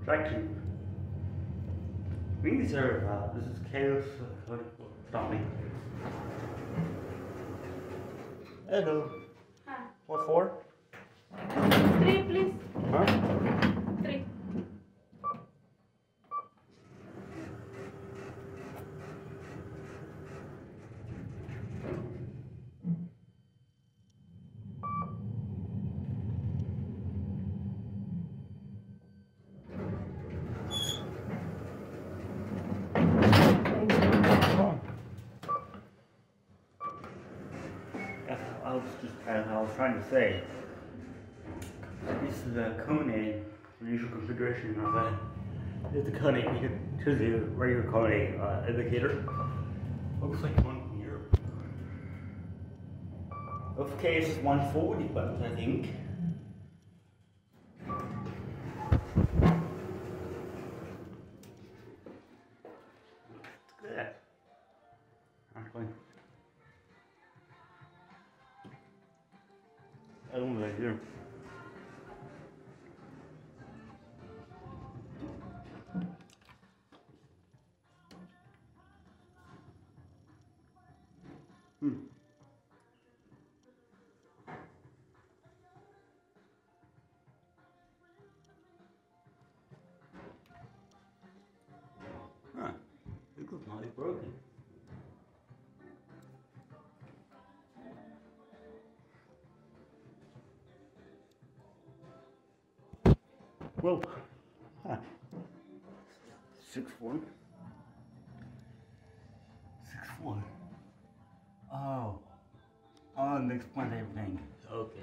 Traction. These are, this is chaos. Stop me. Hello. Hi. What for? 3, please. Huh? 3. As I was trying to say, this is the KONE initial configuration of that. It's the KONE to the regular KONE indicator. Looks like one from Europe. Of case 140 buttons, I think. Look at that. Actually. I don't know right here. Huh. It looks not broken. Well, 6'1". 6'1". Oh, that explains everything. Okay.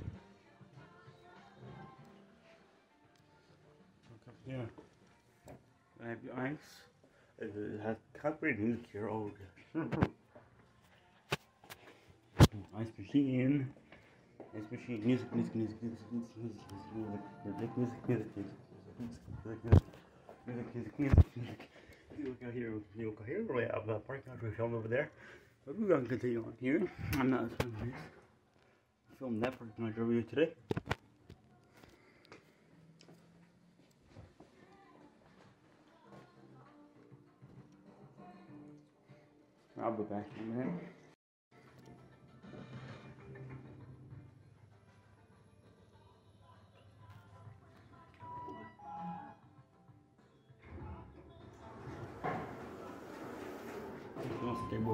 Look up here. I have your ice. It has copyright music here. Oh, ice machine. Ice machine. Music. You look out here. We have the parking lot film over there. But we're going to continue on here. I'm not filming this. I filmed that parking lot over here today. I'll be back in a minute. Skateboard.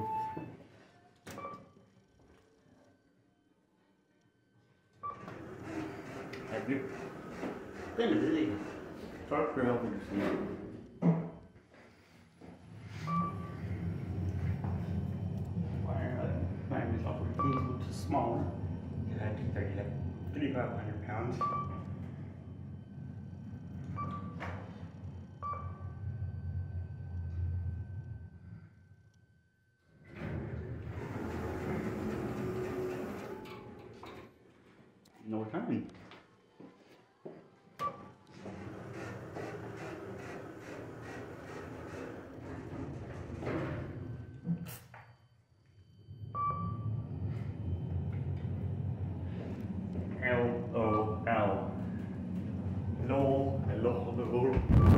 Have you been to the truck for helping to see? Find myself a piece which is smaller. It had to be 3,500 pounds. No time. L-O-L. Hello.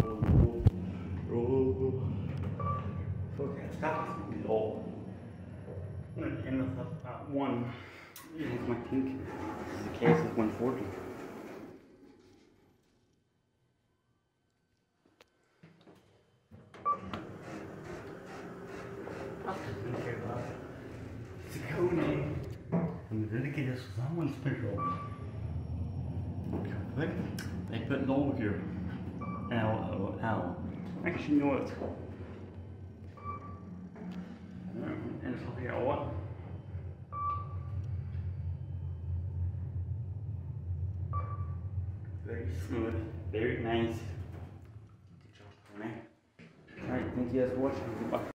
Okay, stop this all. I'm going to end with one. Here's my pink. The case is 140. It's a KONE. And dedicated to someone special. They put it over here. L-O-L. Actually, you know what? And it's over here. What? Very smooth, very nice. Good job, man. Alright, thank you guys for watching. Goodbye.